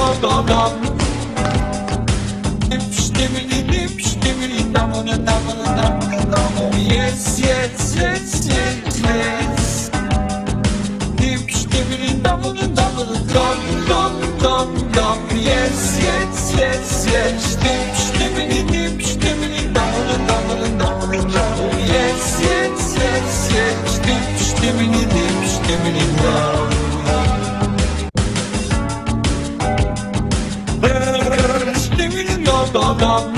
Yes, yes, yes, yes, yes. Double, double, dum, dum, dum, dum. Yes, yes, yes, yes. Double, double, double, double. Yes, yes, yes, yes. Dum, dum, dum.